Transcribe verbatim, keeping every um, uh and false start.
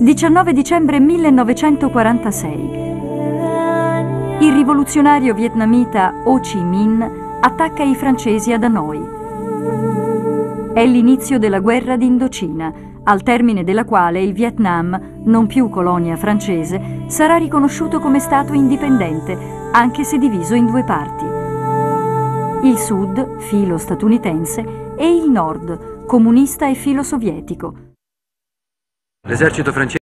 diciannove dicembre millenovecentoquarantasei. Il rivoluzionario vietnamita Ho Chi Minh attacca i francesi ad Hanoi. È l'inizio della guerra d'Indocina, al termine della quale il Vietnam, non più colonia francese, sarà riconosciuto come Stato indipendente, anche se diviso in due parti. Il Sud, filo statunitense, e il Nord, comunista e filo sovietico. L'esercito francese